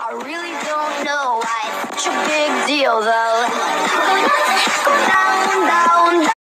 I really don't know why it's such a big deal, though.